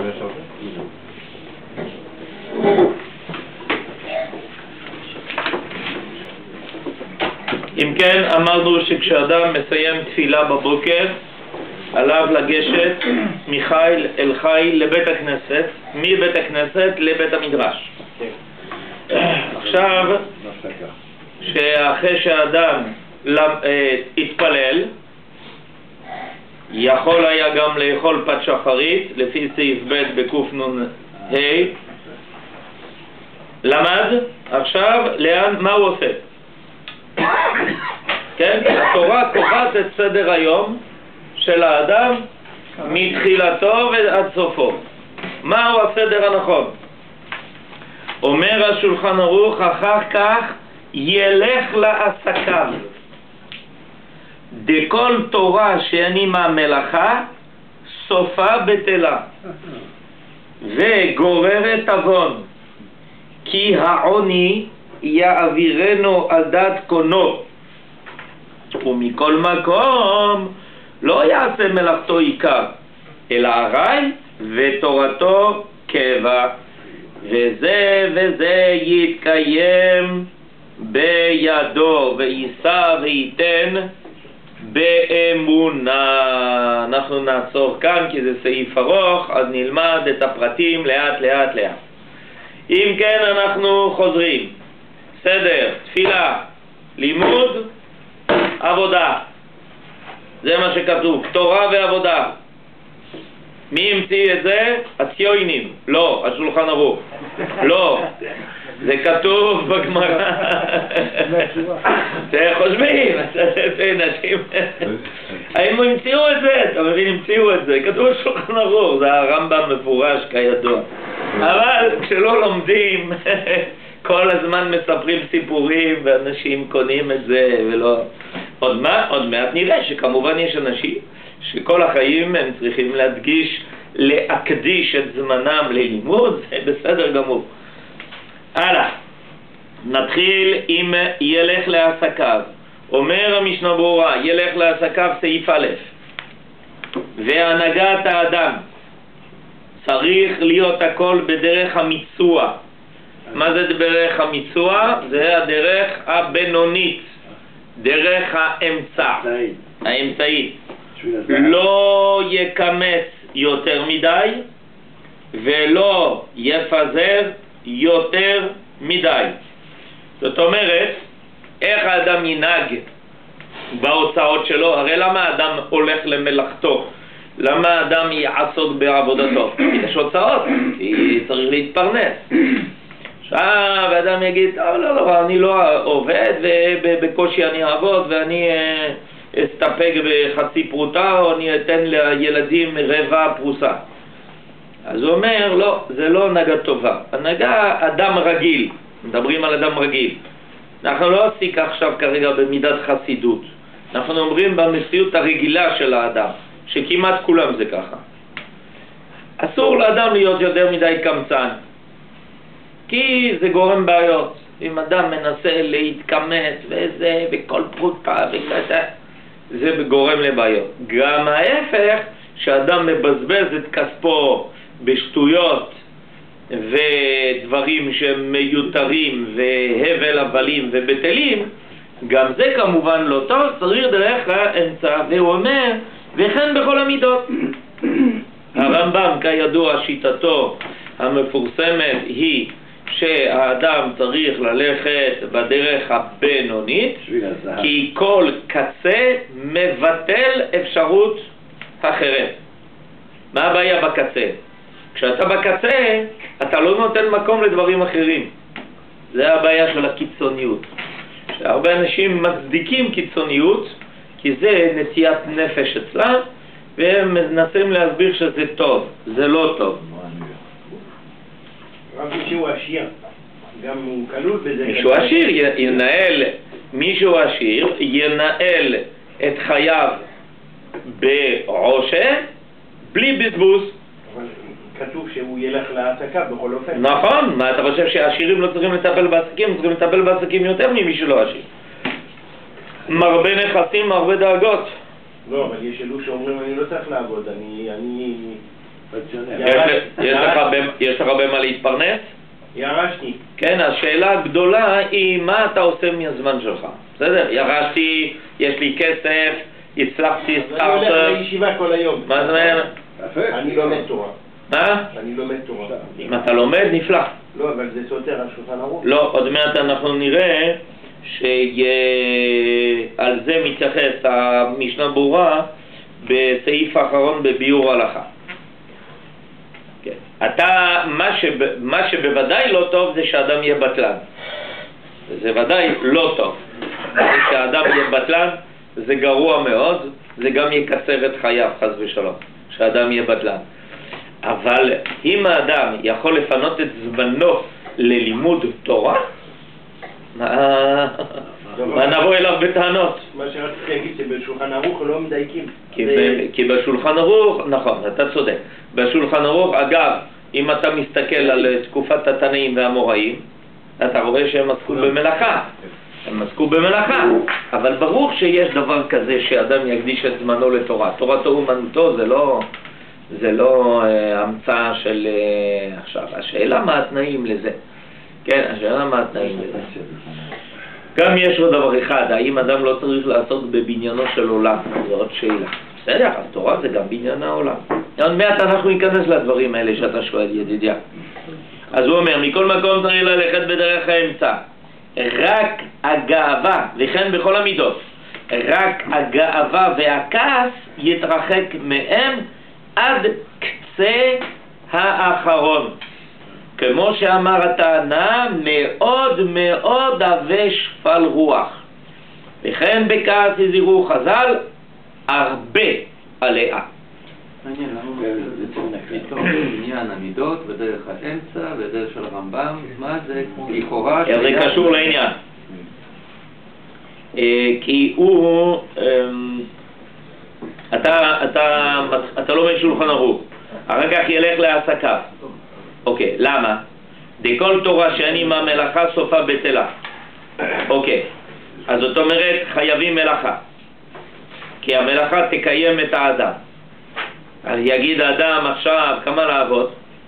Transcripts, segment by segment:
אם כן, אמרנו שכשאדם מסיים תפילה בבוקר, עליו לגשת מחיל אל חיל לבית הכנסת, מבית הכנסת לבית המדרש. עכשיו, שאחרי שהאדם התפלל, יכול היה גם לאכול פת שחרית, לפי סעיף ב' בקנ"ה, למד, עכשיו מה הוא עושה? כן? התורה קובעת את סדר היום של האדם מתחילתו ועד סופו. מהו הסדר הנכון? אומר השולחן ערוך, אחר כך ילך לעסקיו. דכל תורה שאני מהמלאכה סופה בטלה וגוררת עוון, כי העוני יעבירנו על דעת קונו, ומכל מקום לא יעשה מלאכתו עיקר, אלא ארעי ותורתו קבע, וזה יתקיים בידו, ויישא וייתן באמונה. אנחנו נעצור כאן כי זה סעיף ארוך, אז נלמד את הפרטים לאט לאט לאט. אם כן, אנחנו חוזרים. סדר, תפילה, לימוד, עבודה. זה מה שכתוב, תורה ועבודה. מי המציא את זה? הציונים. לא, השולחן ערוך. לא, זה כתוב בגמרא. זה חושבים, אנשים. האם הם המציאו את זה? אתה מבין, המציאו את זה. כתוב בשולחן ערוך, זה הרמב"ם מפורש כידוע. אבל כשלא לומדים, כל הזמן מספרים סיפורים ואנשים קונים את זה ולא... עוד מעט נראה שכמובן יש אנשים שכל החיים הם צריכים להקדיש את זמנם ללימוד, זה בסדר גמור. הלאה, נתחיל עם ילך לעסקיו. אומר המשנה ברורה, ילך לעסקיו סעיף א', והנהגת האדם צריך להיות הכל בדרך המיצוע. מה זה דרך המיצוע? זה הדרך הבינונית, דרך האמצעית. לא יקמץ יותר מדי ולא יפזר יותר מדי. זאת אומרת, איך האדם ינהג בהוצאות שלו? הרי למה האדם הולך למלאכתו? למה האדם יעסוק בעבודתו? יש הוצאות, צריך להתפרנס. עכשיו האדם יגיד, לא, אני לא עובד ובקושי אני אעבוד ואני אסתפק בחצי פרוטה או אני אתן לילדים רבע פרוסה. אז הוא אומר, לא, זה לא הנהגה טובה. הנהגה אדם רגיל, מדברים על אדם רגיל. אנחנו לא עוסקים עכשיו כרגע במידת חסידות. אנחנו אומרים במציאות הרגילה של האדם, שכמעט כולם זה ככה. אסור לאדם להיות יותר מדי קמצן, כי זה גורם בעיות. אם אדם מנסה להתקמת וזה, וכל פרוטה וכזה, זה גורם לבעיות. גם ההפך, שאדם מבזבז את כספו בשטויות ודברים שמיותרים והבל הבלים ובטלים, גם זה כמובן לא טוב, צריך דרך האמצע. והוא אומר, וכן בכל המידות. הרמב"ם כידוע שיטתו המפורסמת היא שהאדם צריך ללכת בדרך הבינונית, כי כל קצה מבטל אפשרות אחרת. מה הבעיה בקצה? כשאתה בקצה, אתה לא נותן מקום לדברים אחרים. זה הבעיה של הקיצוניות. הרבה אנשים מצדיקים קיצוניות, כי זה נטיית נפש אצלם, והם מנסים להסביר שזה טוב. זה לא טוב. רק מישהו עשיר, גם הוא כלול בזה. מישהו עשיר ינהל את חייו בעושר, בלי בזבוז. אבל כתוב שהוא ילך לעסקיו בכל אופן. נכון, מה אתה חושב שהעשירים לא צריכים לטפל בעסקים? צריכים לטפל בעסקים יותר ממישהו לא עשיר. מרבה נכסים, מרבה דאגות. לא, אבל יש אלו שאומרים אני לא צריך לעבוד, יש לך במה להתפרנס? ירשתי. כן, השאלה הגדולה היא מה אתה עושה מהזמן שלך. בסדר, ירשתי, יש לי כסף, הצלחתי סטארטר. אני הולך לישיבה כל היום. מה זה אומר? אני לומד תורה. מה? אני לומד תורה. אם אתה לומד, נפלא. לא, אבל זה סותר על שולחן ערוך. לא, עוד מעט אנחנו נראה שעל זה מתייחס המשנה ברורה בסעיף האחרון בביאור הלכה. כן. מה שבוודאי לא טוב זה שאדם יהיה בטלן. זה ודאי לא טוב. כשאדם יהיה בטלן זה גרוע מאוד, זה גם יקצר את חייו, חס ושלום, שאדם יהיה בטלן. אבל אם האדם יכול לפנות את זמנו ללימוד תורה, מה נבוא אליו בטענות? מה שרציתי להגיד שבשולחן ערוך לא מדייקים. כי בשולחן ערוך, נכון, אתה צודק. בשולחן ערוך, אגב, אם אתה מסתכל על תקופת התנאים והאמוראים, אתה רואה שהם עסקו במלאכה. הם עסקו במלאכה. אבל ברור שיש דבר כזה שאדם יקדיש את זמנו לתורה. תורתו אומנותו זה לא המצאה של עכשיו. השאלה מה התנאים לזה. כן, השאלה מה התנאים לזה. גם יש עוד דבר אחד, האם אדם לא צריך לעסוק בבניינו של עולם? זו עוד שאלה. בסדר, אז תורה זה גם בניין העולם. עוד מעט אנחנו ניכנס לדברים האלה שאתה שואל, ידידיה. אז הוא אומר, מכל מקום צריך ללכת בדרך האמצע. רק הגאווה, וכן בכל המידות, רק הגאווה והכעס יתרחק מהם עד קצה האחרון. כמו שאמר התנא, מאוד מאוד עבה שפל רוח. וכן בכעס הזהירו חז"ל, הרבה עליה. מעניין, זה פתאום בעניין המידות בדרך האמצע, בדרך של הרמב"ם, מה זה לכאורה? זה קשור לעניין. כי הוא, אתה לא משולחן ערוך, אחר כך ילך לעסקיו. אוקיי, למה? דכל תורה שאני מהמלאכה סופה בטלה. אוקיי, אז זאת אומרת חייבים מלאכה, כי המלאכה תקיים את האדם. אז יגיד האדם עכשיו כמה לעבוד,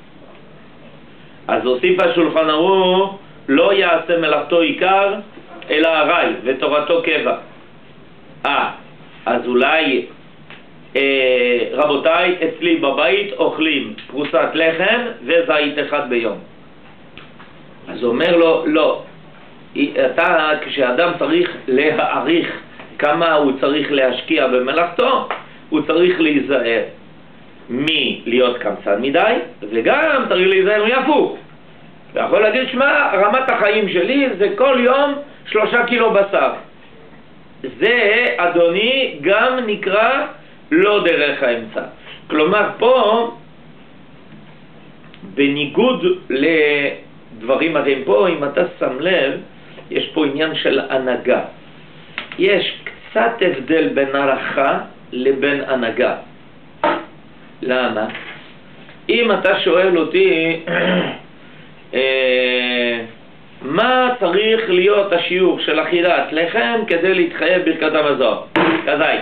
אז הוסיף השולחן ערוך, לא יעשה מלאכתו עיקר אלא הרי ותורתו קבע. אז אולי רבותיי, אצלי בבית אוכלים פרוסת לחם וזית אחד ביום. אז הוא אומר לו, לא, כשאדם צריך להעריך כמה הוא צריך להשקיע במלאכתו, הוא צריך להיזהר מלהיות קמצן מדי, וגם צריך להיזהר מהפוך. אתה יכול להגיד, שמע, רמת החיים שלי זה כל יום 3 קילו בשר. זה, אדוני, גם נקרא לא דרך האמצע. כלומר, פה, בניגוד לדברים אחרים, פה, אם אתה שם לב, יש פה עניין של הנהגה. יש קצת הבדל בין ערכה לבין הנהגה. למה? אם אתה שואל אותי, מה צריך להיות השיעור של אכילת לחם כדי להתחייב ברכת המזון? כזית.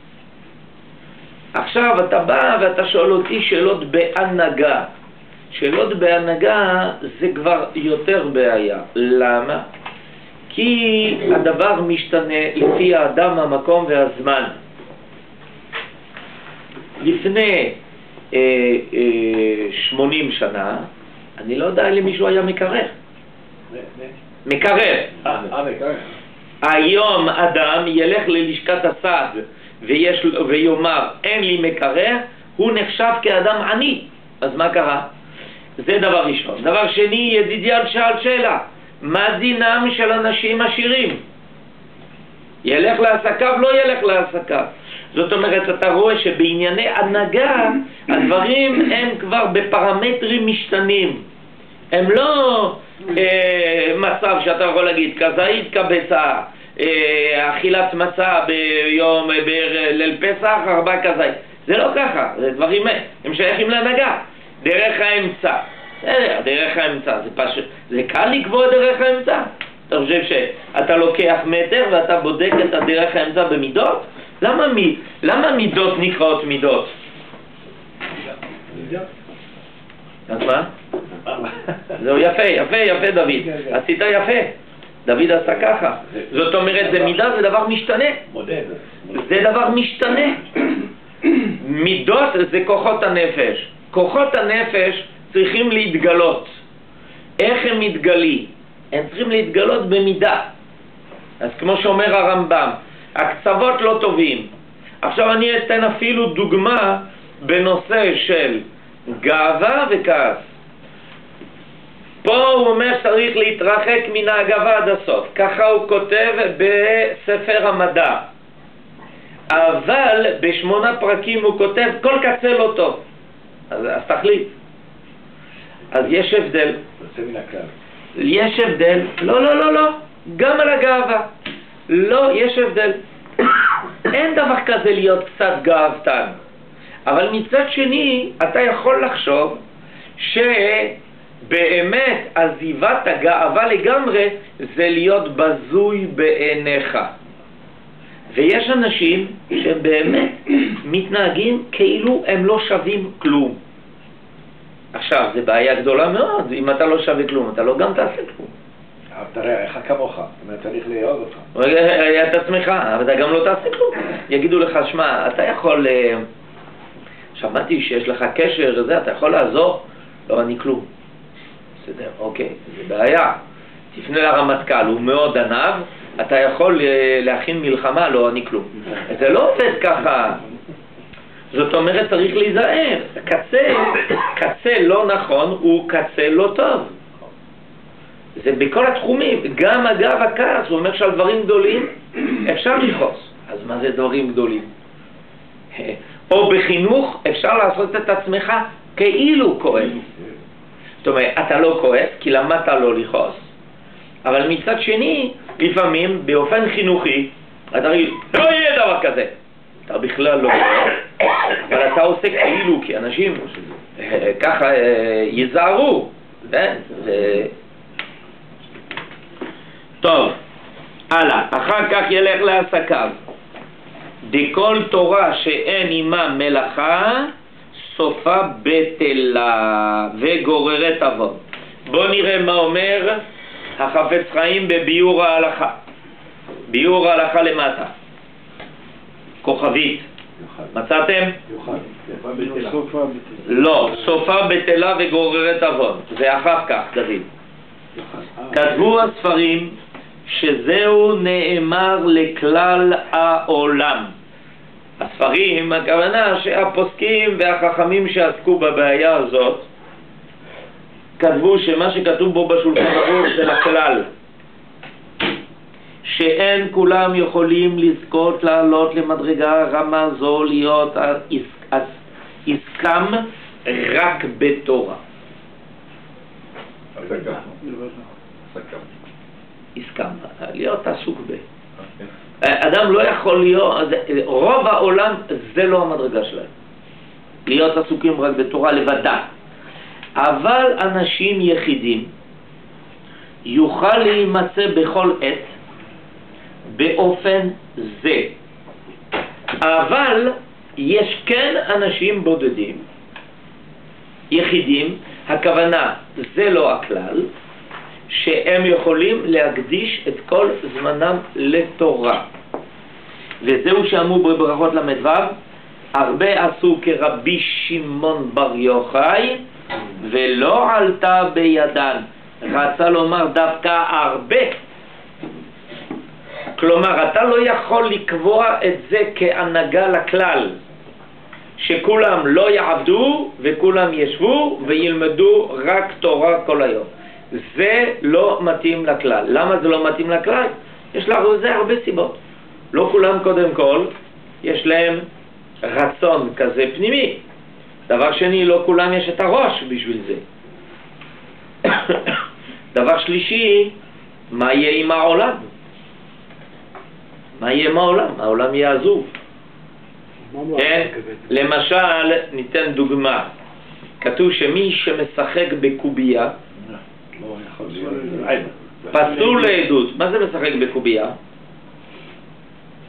עכשיו אתה בא ואתה שואל אותי שאלות בהנהגה. שאלות בהנהגה זה כבר יותר בעיה. למה? כי הדבר משתנה לפי האדם, המקום והזמן. לפני 80 שנה, אני לא יודע למישהו היה מקרר. מקרר. היום אדם ילך ללשכת הסעד ויאמר אין לי מקרר, הוא נחשב כאדם עני. אז מה קרה? זה דבר ראשון. דבר שני, ידידיה שאל שאלה, מה דינם של אנשים עשירים? ילך לעסקיו, לא ילך לעסקיו. זאת אומרת, אתה רואה שבענייני הנהגה הדברים הם כבר בפרמטרים משתנים. הם לא מצב שאתה יכול להגיד כזית כבצע, אכילת מצה ביום ליל פסח 4 כזית. זה לא ככה, זה דברים הם שייכים להנהגה. דרך האמצע, דרך האמצע, זה קל לקבוע דרך האמצע. אתה חושב שאתה לוקח מטר ואתה בודק את הדרך האמצע במידות? למה מידות נקראות מידות? אז מה? זהו, יפה דוד, עשית יפה. דוד עשה ככה. זאת אומרת, זה מידה, זה דבר משתנה. זה דבר משתנה. מידות זה כוחות הנפש. כוחות הנפש צריכים להתגלות. איך הם מתגלים? הם צריכים להתגלות במידה. אז כמו שאומר הרמב"ם, הקצוות לא טובים. עכשיו אני אתן אפילו דוגמה בנושא של גאווה וכעס. פה הוא אומר צריך להתרחק מן הגאווה עד הסוף. ככה הוא כותב בספר המדע. אבל ב8 פרקים הוא כותב כל קצה לא טוב. אז תחליט. אז יש הבדל. יש הבדל. לא. גם על הגאווה. לא, יש הבדל. אין דבר כזה להיות קצת גאוותן. אבל מצד שני, אתה יכול לחשוב שבאמת עזיבת הגאווה לגמרי זה להיות בזוי בעיניך. ויש אנשים שבאמת מתנהגים כאילו הם לא שווים כלום. עכשיו, זה בעיה גדולה מאוד. אם אתה לא שווה כלום, אתה לא גם תעשה כלום. תראה, איך כמוך, אתה צריך לאהוב אותך. את עצמך, אבל אתה גם לא תעשה כלום. יגידו לך, שמע, אתה יכול... שמעתי שיש לך קשר, אתה יכול לעזור? לא, אני כלום. בסדר, אוקיי, זה בעיה. תפנה לרמטכ"ל, הוא מאוד ענב, אתה יכול להכין מלחמה? לא, אני כלום. זה לא עובד ככה. זאת אומרת, צריך להיזהר. קצה לא נכון הוא קצה לא טוב. זה בכל התחומים, גם אגב הכעס, הוא אומר שעל דברים גדולים אפשר לכעוס. אז מה זה דברים גדולים? או בחינוך אפשר לעשות את עצמך כאילו כועס. זאת אומרת, אתה לא כועס כי למדת לא לכעוס. אבל מצד שני, לפעמים באופן חינוכי, אתה אומר, לא יהיה דבר כזה. אתה בכלל לא כועס, אבל אתה עושה כאילו, כי אנשים ככה יזהרו. טוב, הלאה, אחר כך ילך לעסקיו. דכל תורה שאין עימה מלאכה, סופה בטלה וגוררת עוון. בוא נראה מה אומר החפץ חיים בביאור ההלכה. ביאור ההלכה למטה. כוכבית. מצאתם? לא, סופה בטלה וגוררת עוון. זה אחר כך, דוד. כתבו הספרים שזהו נאמר לכלל העולם. הספרים, הכוונה שהפוסקים והחכמים שעסקו בבעיה הזאת כתבו שמה שכתוב בו בשולחן ערוך זה לכלל, שאין כולם יכולים לזכות לעלות למדרגה רמה זו להיות עסקם רק בתורה. עסקם, להיות עסוק ב... אדם לא יכול להיות, רוב העולם זה לא המדרגה שלהם, להיות עסוקים רק בתורה לבדה. אבל אנשים יחידים יוכל להימצא בכל עת באופן זה. אבל יש כן אנשים בודדים, יחידים, הכוונה זה לא הכלל, שהם יכולים להקדיש את כל זמנם לתורה. וזהו שאמרו בברכות למדו, הרבה עשו כרבי שמעון בר יוחאי ולא עלתה בידן. רצה לומר דווקא הרבה. כלומר, אתה לא יכול לקבוע את זה כהנהגה לכלל, שכולם לא יעבדו וכולם ישבו וילמדו רק תורה כל היום. זה לא מתאים לכלל. למה זה לא מתאים לכלל? יש לזה הרבה סיבות. לא כולם קודם כל יש להם רצון כזה פנימי. דבר שני, לא כולם יש את הראש בשביל זה. דבר שלישי, מה יהיה עם העולם? מה יהיה עם העולם? העולם יהיה עזוב. למשל, ניתן דוגמה. כתוב שמי שמשחק בקובייה פסול לעדות. מה זה משחק בקובייה?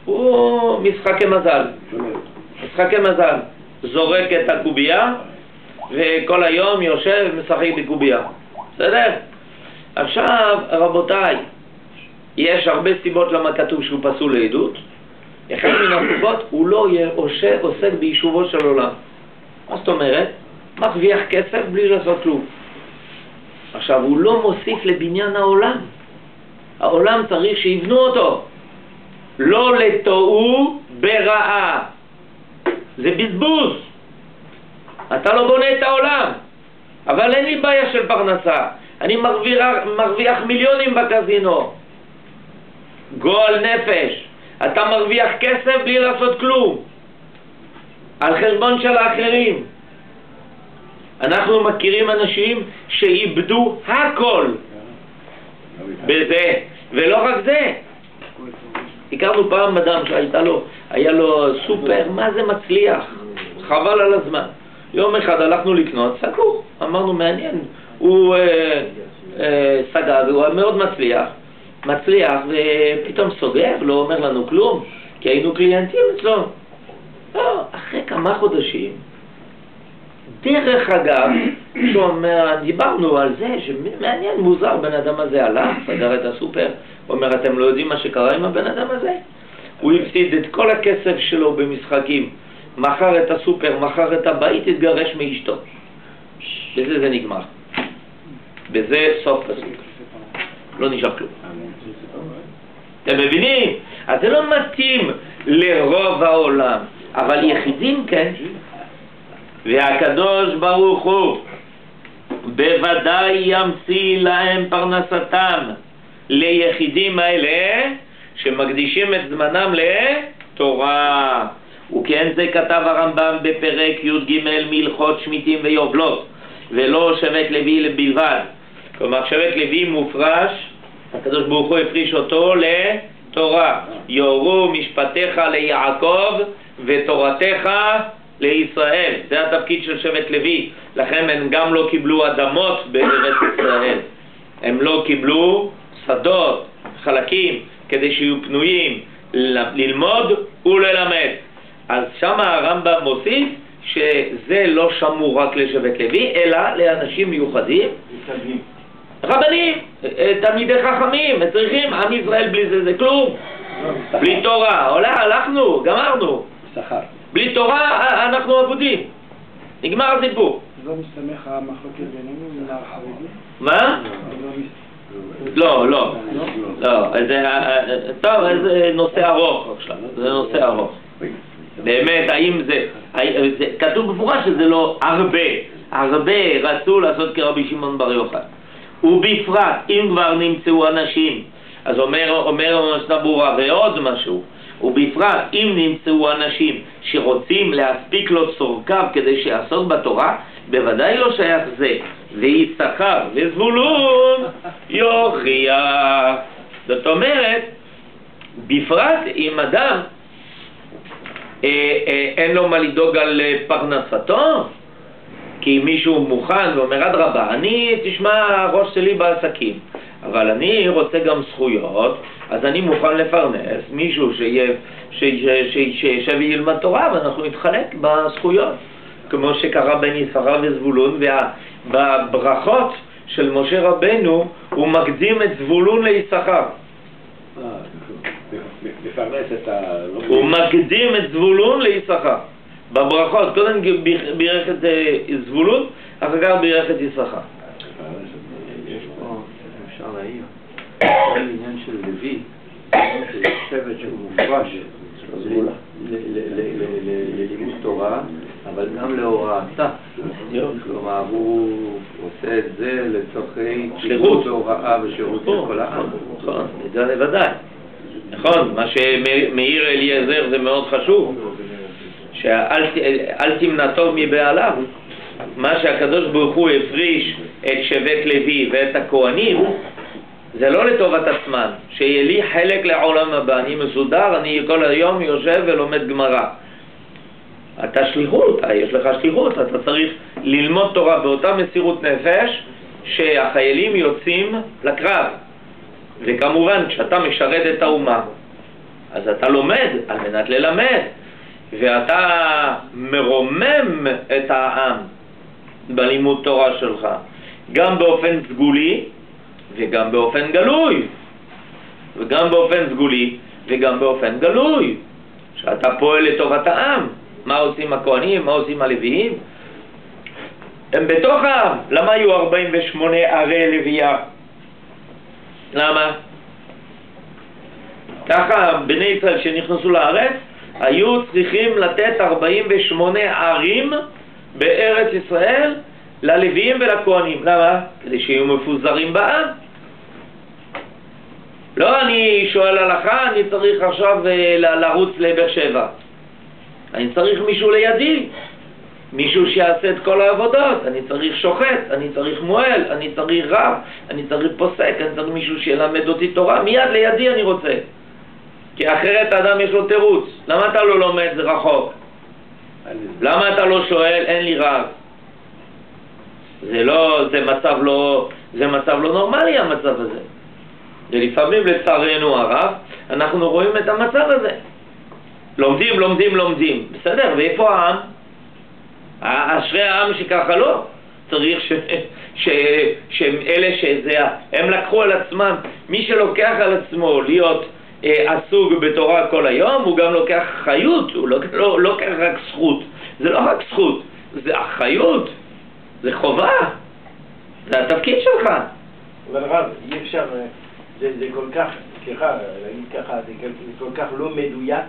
הוא משחקי מזל. משחקי מזל. זורק את הקובייה וכל היום יושב ומשחק בקובייה. בסדר? עכשיו, רבותיי, יש הרבה סיבות למה כתוב שהוא פסול לעדות. אחד מן הסיבות, הוא לא עוסק ביישובו של עולם. מה זאת אומרת? מרוויח כסף בלי לעשות כלום. עכשיו, הוא לא מוסיף לבניין העולם. העולם צריך שיבנו אותו. לא לטעו ברעה. זה בזבוז. אתה לא בונה את העולם. אבל אין לי בעיה של פרנסה. אני מרוויח מיליונים בקזינו. גועל נפש. אתה מרוויח כסף בלי לעשות כלום. על חשבון של האחרים. אנחנו מכירים אנשים שאיבדו הכל בזה, ולא רק זה. הכרנו פעם אדם היה לו סופר, מה זה מצליח, חבל על הזמן. יום אחד הלכנו לקנות, סגור, אמרנו מעניין, הוא סגר, הוא מאוד מצליח, ופתאום סוגר, לא אומר לנו כלום, כי היינו קליינטים אצלו. לא, אחרי כמה חודשים, דרך אגב, דיברנו על זה, שמעניין, מוזר, בן אדם הזה הלך, סגר את הסופר, הוא אומר, אתם לא יודעים מה שקרה עם הבן אדם הזה? הוא הפסיד את כל הכסף שלו במשחקים, מכר את הסופר, מכר את הבית, התגרש מאשתו. בזה זה נגמר. בזה סוף פסוק. לא נשאר כלום. אתם מבינים? אז זה לא מתאים לרוב העולם, אבל יחידים כן. והקדוש ברוך הוא בוודאי ימציא להם פרנסתם, ליחידים האלה שמקדישים את זמנם לתורה. וכן זה כתב הרמב"ם בפרק י"ג מלכות שמיטים ויובלות, ולא שבט לוי בלבד. כלומר שבט לוי מופרש, הקדוש ברוך הוא הפריש אותו לתורה. יורו משפטיך ליעקב ותורתך לישראל. זה התפקיד של שבט לוי. לכן הם גם לא קיבלו אדמות בארץ ישראל, הם לא קיבלו שדות, חלקים, כדי שיהיו פנויים ללמוד וללמד. אז שם הרמב"ם מוסיף שזה לא שמור רק לשבט לוי, אלא לאנשים מיוחדים, רבנים, תלמידי חכמים, צריכים, עם ישראל בלי זה כלום, בלי תורה, הלכנו, גמרנו, בלי תורה אנחנו עבודים, נגמר הסיפור. לא מסתמך המחלוקת בינינו עם החרדים? מה? לא, טוב, זה נושא ארוך עכשיו, זה נושא ארוך. באמת, האם זה כתוב בפורש שזה לא הרבה רצו לעשות כרבי שמעון בר יוחאי. ובפרט, אם כבר נמצאו אנשים, אז אומר המשנה ברורה, ועוד משהו, ובפרט, אם נמצאו אנשים שרוצים להספיק לו צורכיו כדי שיעסוק בתורה, בוודאי לא שייך זה, ויששכר וזבולון יוכיח. זאת אומרת, בפרט אם אדם אין לו מה לדאוג על פרנסתו, כי מישהו מוכן ואומר, אדרבה, תשמע, הראש שלי בעסקים, אבל אני רוצה גם זכויות, אז אני מוכן לפרנס מישהו שישב וילמד תורה, ואנחנו נתחלק בזכויות, כמו שקרה בין יששכר וזבולון. ובברכות של משה רבנו הוא מקדים את זבולון ליששכר. הוא מקדים את זבולון ליששכר בברכות. קודם בירך את זבולון, אחר כך בירך את יששכר. יש פה, אפשר להעיר, זה עניין של לוי, זה שבט שהוא מופרש ללימוד תורה, אבל גם להוראתה. כלומר, הוא עושה את זה לצורכי שליחות והוראה ושירות של כל העם. נכון, זה ודאי. נכון, מה שמאיר אליעזר זה מאוד חשוב, שאל תמנע טוב מבעליו. מה שהקדוש ברוך הוא הפריש את שבט לוי ואת הכהנים, זה לא לטובת עצמן, שיהיה לי חלק לעולם הבא, אני מסודר, אני כל היום יושב ולומד גמרא. אתה שליחות, יש לך שליחות, אתה צריך ללמוד תורה באותה מסירות נפש שהחיילים יוצאים לקרב. וכמובן, כשאתה משרת את האומה, אז אתה לומד על מנת ללמד, ואתה מרומם את העם, בלימוד תורה שלך, גם באופן סגולי וגם באופן גלוי, וגם באופן סגולי וגם באופן גלוי, שאתה פועל לטובת העם. מה עושים הכהנים? מה עושים הלוויים? הם בתוך העם. למה היו 48 ערי לוויה? למה? ככה בני ישראל שנכנסו לארץ היו צריכים לתת 48 ערים בארץ ישראל ללוויים ולכהנים. למה? כדי שיהיו מפוזרים בעם. לא אני שואל הלכה, אני צריך עכשיו לרוץ לבאר שבע. אני צריך מישהו לידי, מישהו שיעשה את כל העבודות. אני צריך שוחט, אני צריך מועל, אני צריך רב, אני צריך פוסק, אני צריך מישהו שילמד אותי תורה. מיד לידי אני רוצה, כי אחרת האדם יש לו תירוץ. למה אתה לא לומד? זה רחוק. למה אתה לא שואל? אין לי רב. זה מצב לא נורמלי המצב הזה. ולפעמים לצערנו הרב אנחנו רואים את המצב הזה. לומדים. בסדר, ואיפה העם? אשרי העם שככה לא. צריך שאלה הם לקחו על עצמם, מי שלוקח על עצמו להיות עסוק בתורה כל היום, הוא גם לוקח חיות, הוא לא לוקח רק זכות. זה לא רק זכות, זה אחריות, זה חובה, זה התפקיד שלך. אבל רב, אי אפשר, זה כל כך, סליחה, להגיד ככה, זה כל כך לא מדויק,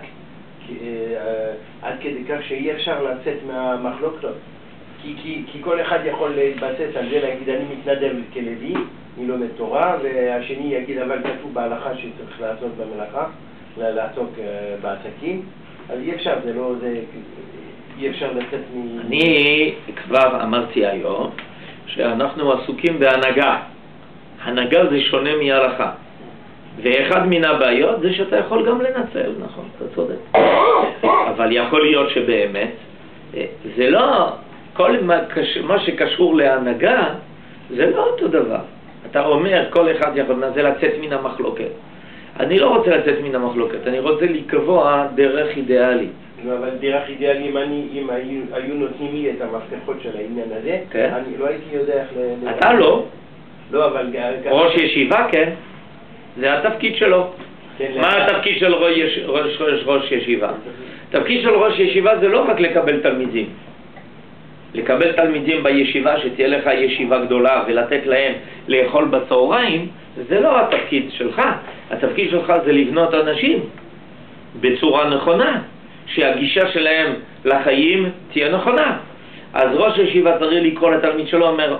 עד כדי כך שאי אפשר לצאת מהמחלוקות. כי כל אחד יכול להתבסס על זה, להגיד אני מתנדב כלוי, אני לומד תורה, והשני יגיד אבל כתוב בהלכה שצריך לעשות במלאכה, לעסוק בעסקים, אז אי אפשר, אי אפשר לצאת אני כבר אמרתי היום שאנחנו עסוקים בהנהגה. הנהגה זה שונה מהלכה, ואחד מן הבעיות זה שאתה יכול גם לנצל, נכון, אתה צודק. אבל יכול להיות שבאמת זה לא, כל מה שקשור להנהגה זה לא אותו דבר. אתה אומר כל אחד יכול לצאת מן המחלוקת. אני לא רוצה לצאת מן המחלוקת, אני רוצה לקבוע דרך אידיאלית. אבל דרך אידיאלית, אם היו נותנים לי את המפתחות של העניין הזה, אני לא הייתי יודע איך אתה לא. לא, אבל ראש ישיבה, כן. זה התפקיד שלו. מה התפקיד של ראש ישיבה? התפקיד של ראש ישיבה זה לא רק לקבל תלמידים. לקבל תלמידים בישיבה, שתהיה לך ישיבה גדולה ולתת להם לאכול בצהריים, זה לא התפקיד שלך. התפקיד שלך זה לבנות אנשים בצורה נכונה, שהגישה שלהם לחיים תהיה נכונה. אז ראש ישיבה צריך לקרוא לתלמיד שלו, אומר,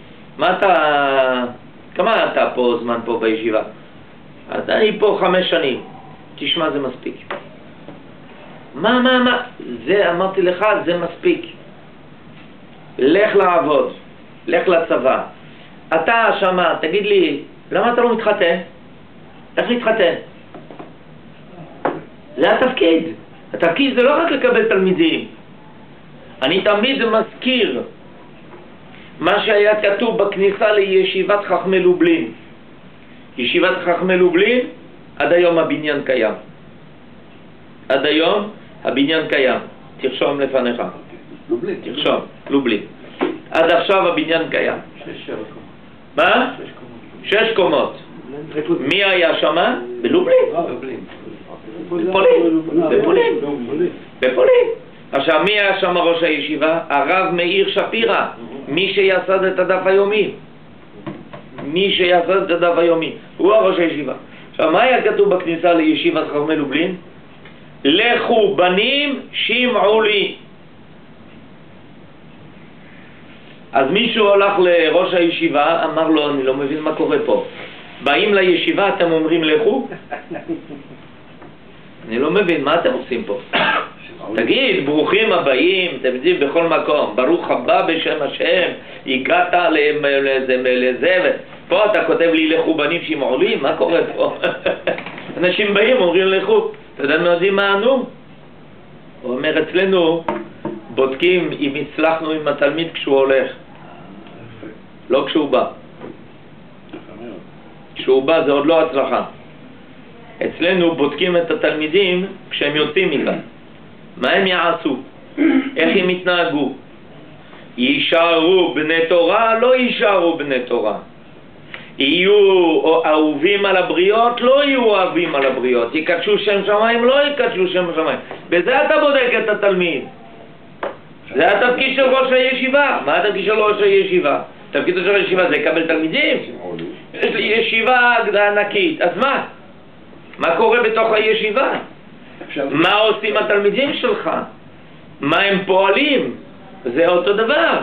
כמה אתה פה זמן פה בישיבה? אז אני פה 5 שנים. תשמע, זה מספיק. מה? זה אמרתי לך, זה מספיק. לך לעבוד, לך לצבא. אתה שמה, תגיד לי, למה אתה לא מתחתן? איך להתחתן? זה התפקיד. התפקיד זה לא רק לקבל תלמידים. אני תמיד מזכיר מה שהיה כתוב בכניסה לישיבת חכמי לובלין. ישיבת חכמי לובלין, עד היום הבניין קיים. עד היום הבניין קיים. תרשום לפניך. לובלין. תרשום, לובלין. עד עכשיו הבניין קיים. 6 קומות. מה? 6 קומות. מי היה שמה? בלובלין. בפולין. עכשיו, מי היה שם ראש הישיבה? הרב מאיר שפירא, מי שיסד את הדף היומי. הוא הראש הישיבה. עכשיו, מה היה כתוב בכניסה לישיבת חכמי לובלין? לכו בנים שמעו לי. אז מישהו הלך לראש הישיבה, אמר לו, אני לא מבין מה קורה פה. באים לישיבה, אתם אומרים לכו? אני לא מבין, מה אתם עושים פה? תגיד, ברוכים הבאים, אתם יודעים, בכל מקום, ברוך הבא בשם השם, הגעת לזה, פה אתה כותב לי לכו בנים שמעו לי, מה קורה פה? אנשים באים, אומרים לכו, אתה יודע מה יודעים מה ענו? הוא אומר, אצלנו בודקים אם הצלחנו עם התלמיד כשהוא הולך, לא כשהוא בא. כשהוא בא זה עוד לא הצלחה. אצלנו בודקים את התלמידים כשהם יוצאים מכאן. מה הם יעשו? איך הם יתנהגו? יישארו בני תורה, לא יישארו בני תורה. יהיו אהובים על הבריות, לא יהיו אהובים על הבריות. יקדשו שם שמיים, לא יקדשו שם שמיים. בזה אתה בודק את התלמיד. זה התפקיד של ראש הישיבה. מה התפקיד של ראש הישיבה? התפקיד של ראש הישיבה זה לקבל תלמידים. יש לי ישיבה ענקית, אז מה? מה קורה בתוך הישיבה? מה עושים התלמידים שלך? מה הם פועלים? זה אותו דבר.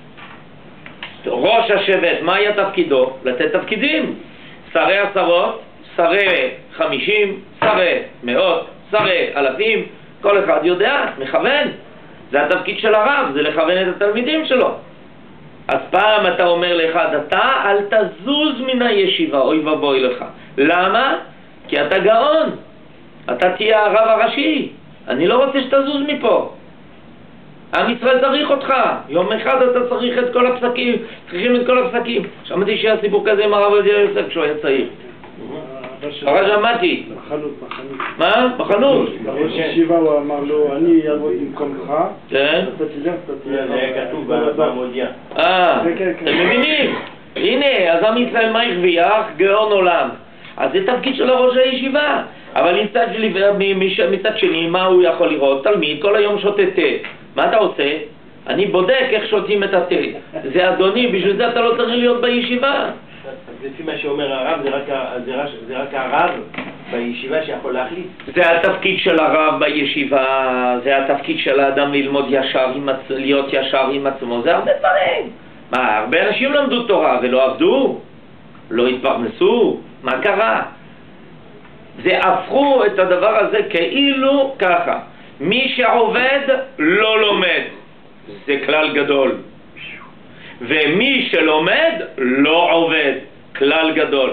ראש השבט, מה היה תפקידו? לתת תפקידים. שרי עשרות, שרי 50, שרי מאות, שרי אלפים, כל אחד יודע, מכוון. זה התפקיד של הרב, זה לכוון את התלמידים שלו. אז פעם אתה אומר לאחד, אתה אל תזוז מן הישיבה, אוי ובוי לך. למה? כי אתה גאון. אתה תהיה הרב הראשי. אני לא רוצה שתזוז מפה. עם ישראל צריך אותך. יום אחד אתה צריך את כל הפסקים, צריכים את כל הפסקים. שמעתי שהיה סיפור כזה עם הרב עובדיה יוסף כשהוא היה צעיר. אבל שמעתי. מה? בחנות. בראש הישיבה הוא אמר לו, אני אעבוד במקומך. כן? אתה תלך, אתה תהיה. זה כתוב במודיע. אתם מבינים? הנה, אז עם ישראל מה הרוויח? גאון עולם. אז זה תפקיד של ראש הישיבה. אבל מצד שני, מה הוא יכול לראות? תלמיד כל היום שותה תה. מה אתה עושה? אני בודק איך שותים את התה. זה אדוני, בשביל זה אתה לא צריך להיות בישיבה. לפי מה שאומר הרב, זה רק הרב בישיבה שיכול להחליט. זה התפקיד של הרב בישיבה, זה התפקיד של האדם ללמוד ישר, להיות ישר עם עצמו, זה הרבה דברים. מה, הרבה אנשים למדו תורה ולא עבדו, לא התפרנסו, מה קרה? זה הפכו את הדבר הזה כאילו ככה. מי שעובד לא לומד, זה כלל גדול. ומי שלומד לא עובד, כלל גדול.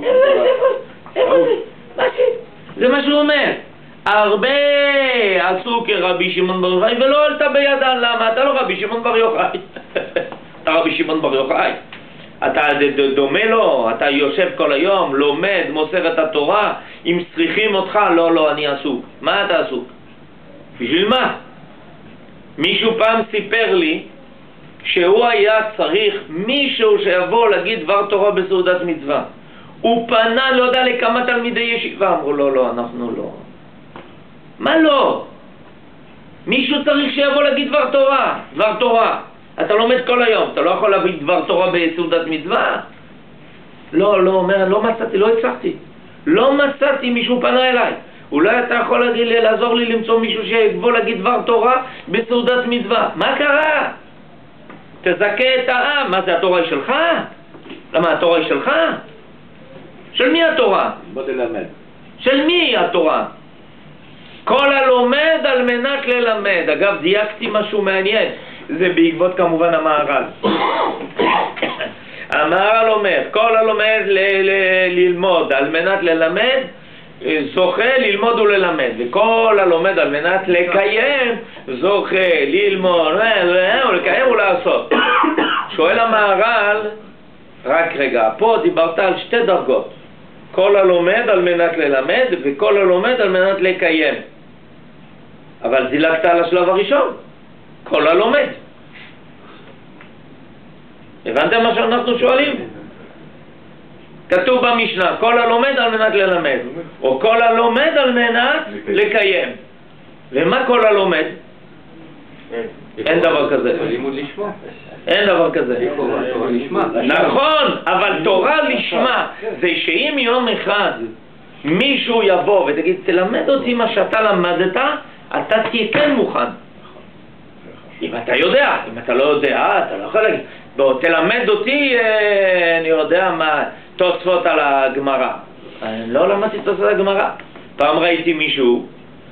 זה מה שהוא אומר. הרבה עשו כרבי שמעון בר יוחאי ולא עלתה בידן. למה? אתה לא רבי שמעון בר יוחאי. אתה רבי שמעון בר יוחאי. אתה דומה לו, אתה יושב כל היום, לומד, מוסר את התורה. אם צריכים אותך, לא, אני עסוק. מה אתה עסוק? בשביל מה? מישהו פעם סיפר לי שהוא היה צריך מישהו שיבוא להגיד דבר תורה בסעודת מצווה. הוא פנה, לא יודע לכמה תלמידי ישיבה, אמרו לא, אנחנו לא. מה לא? מישהו צריך שיבוא להגיד דבר תורה. אתה לומד כל היום, אתה לא יכול להביא דבר תורה בסעודת מצווה? לא, אומר, לא מצאתי, לא הצלחתי. לא מצאתי, מישהו פנה אליי. אולי אתה יכול לעזור לי למצוא מישהו שיבוא להגיד דבר תורה בסעודת מצווה. מה קרה? תזכה את העם. מה זה, התורה היא שלך? למה, התורה היא שלך? של מי התורה? בוא תלמד. של מי התורה? כל הלומד על מנת ללמד. אגב, דייקתי משהו מעניין. זה בעקבות כמובן המהר"ל. המהר"ל אומר, כל הלומד ללמוד על מנת ללמד, זוכה ללמוד וללמד. וכל הלומד על מנת לקיים, זוכה ללמוד ולקיים ולעשות. שואל המהר"ל, רק רגע, פה דיברת על שתי דרגות. כל הלומד על מנת ללמד וכל הלומד על מנת לקיים. אבל דילגת על השלב הראשון. כל הלומד. הבנתם מה שאנחנו שואלים? כתוב במשנה, כל הלומד על מנת ללמד, או כל הלומד על מנת לקיים. ומה כל הלומד? אין דבר כזה. לימוד לשמה. אין דבר כזה. תורה לשמה. נכון, אבל תורה לשמה זה שאם יום אחד מישהו יבוא ותגיד, תלמד אותי מה שאתה למדת, אתה תהיה כן מוכן. אם אתה יודע, אם אתה לא יודע, אתה לא יכול להגיד, בוא תלמד אותי, אני יודע מה, תוספות על הגמרא. אני לא למדתי תוספות על הגמרא. פעם ראיתי מישהו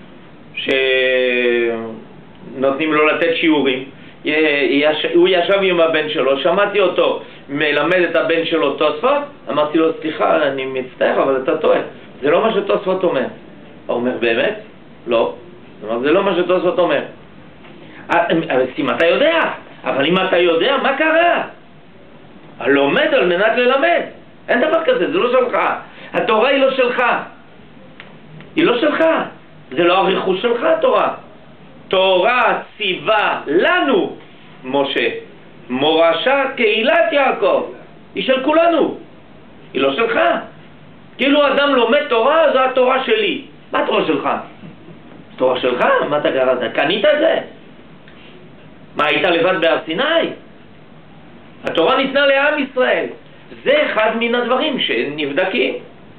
שנותנים לו לתת שיעורים, הוא ישב עם הבן שלו, שמעתי אותו מלמד את הבן שלו תוספות, אמרתי לו, סליחה, אני מצטער, אבל אתה טועה, זה לא מה שתוספות אומר. הוא אומר, באמת? לא. זה לא מה שתוספות אומר. אם אתה יודע, אבל אם אתה יודע, מה קרה? הלומד על מנת ללמד. אין דבר כזה, זה לא שלך. התורה היא לא שלך. היא לא שלך. זה לא הרכוש שלך, התורה. תורה ציווה לנו, משה, מורשת קהילת יעקב, היא של כולנו, היא לא שלך. כאילו אדם לומד תורה, זו התורה שלי. מה התורה שלך? תורה שלך? מה אתה קראת? קנית את זה? מה, היית לבד בהר סיני? התורה ניתנה לעם ישראל. זה אחד מן הדברים שנבדקים.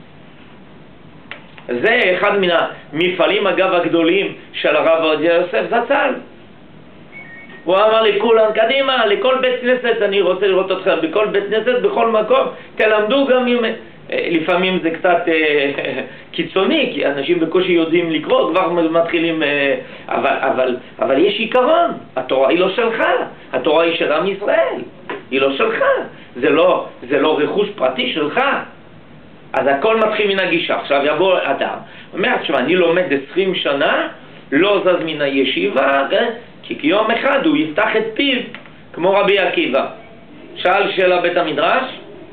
זה אחד מן המפעלים אגב הגדולים של הרב עובדיה יוסף זצ"ל. הוא אמר לכולם, קדימה, לכל בית כנסת, אני רוצה לראות אתכם בכל בית כנסת, בכל מקום, תלמדו גם אם... לפעמים זה קצת קיצוני, כי אנשים בקושי יודעים לקרוא, כבר מתחילים... אבל יש עיקרון, התורה היא לא שלך, התורה היא של עם ישראל, היא לא שלך, זה לא רכוש פרטי שלך. אז הכל מתחיל מן הגישה. עכשיו יבוא אדם, אומר, תשמע, אני לומד 20 שנה, לא זז מן הישיבה, כי יום אחד הוא יפתח את פיו, כמו רבי עקיבא. שאל שאלה בית המדרש,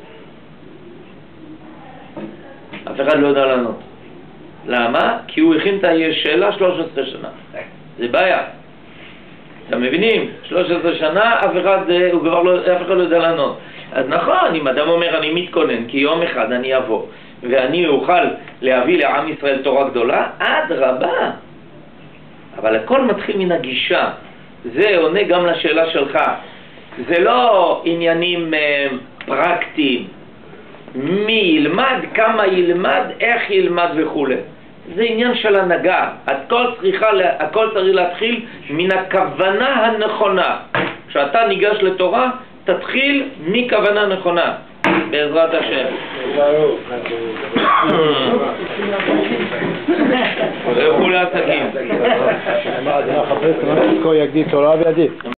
אף אחד לא יודע לענות. למה? כי הוא הכין את השאלה 13 שנה. זה בעיה. אתם מבינים? 13 שנה, אף אחד לא יודע לענות. אז נכון, אם אדם אומר אני מתכונן, כי יום אחד אני אבוא, ואני אוכל להביא לעם ישראל תורה גדולה, עד רבה. אבל הכל מתחיל מן הגישה. זה עונה גם לשאלה שלך. זה לא עניינים פרקטיים. מי ילמד, כמה ילמד, איך ילמד וכו'. זה עניין של הנהגה. הכל צריך להתחיל מן הכוונה הנכונה. כשאתה ניגש לתורה, תתחיל מכוונה נכונה. בעזרת השם. לכו לעסקים. כה יגדיל תורה וידיד.